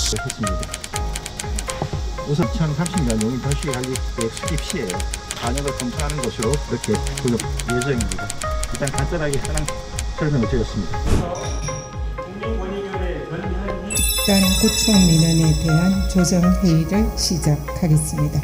했습니다. 우선 2030년 용인 도시관리계획 수립 시에 4년을 검토하는 것으로 그렇게 구역 예정입니다. 일단 간단하게 현황 설명을 드렸습니다. 일단 구축 민원에 대한 조정 회의를 시작하겠습니다.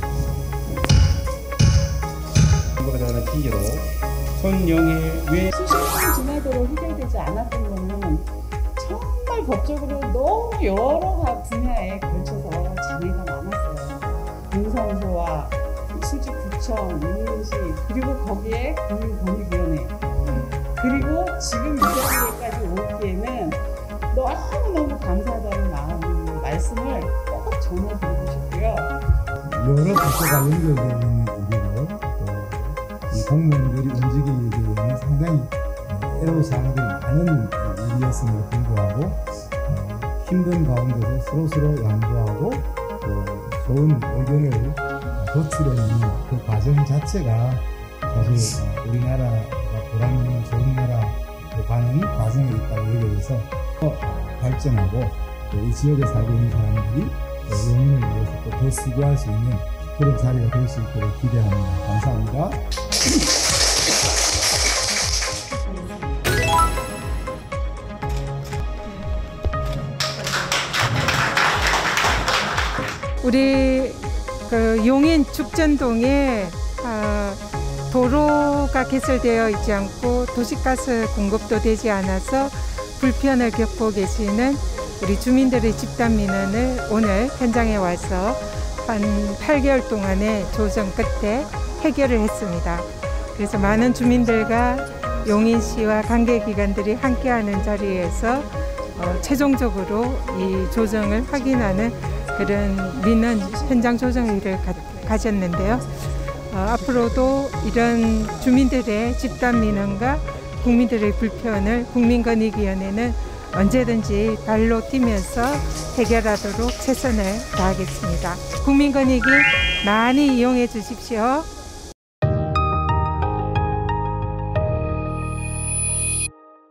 보다는 시기로 손영의 왜 수십 년 지나도록 해결되지 않았던 거는 정말 법적으로 너무 여러 분야에 걸쳐서 장애가 많았어요. 공성소와 수지구청, 용인시, 그리고 거기에 국민권익위원회, 그리고 지금 이 자리에까지 오기에는 너무너무 감사하다는 말씀을 꼭 전해드리고 싶고요. 여러 부서가 연결되어 있는 일이고 또 이 공무원들이 움직이기 위해서는 상당히 애로사항들이 많은 일이었음에도 불구하고 힘든 가운데서 서로 양보하고 또 좋은 의견을 도출해내는 그 과정 자체가 사실 우리나라가 보람 좋은 나라로 가는 과정에 있다고 여겨져서 더 발전하고 또 이 지역에 살고 있는 사람들이 용인을 위해서 또 더 수고할 수 있는 그런 자리가 될 수 있도록 기대합니다. 감사합니다. 우리 용인 죽전동에 도로가 개설되어 있지 않고 도시가스 공급도 되지 않아서 불편을 겪고 계시는 우리 주민들의 집단 민원을 오늘 현장에 와서 한 8개월 동안의 조정 끝에 해결을 했습니다. 그래서 많은 주민들과 용인시와 관계기관들이 함께하는 자리에서 최종적으로 이 조정을 확인하는 그런 민원 현장 조정회의를 가졌는데요. 앞으로도 이런 주민들의 집단 민원과 국민들의 불편을 국민권익위원회는 언제든지 발로 뛰면서 해결하도록 최선을 다하겠습니다. 국민권익위 많이 이용해 주십시오.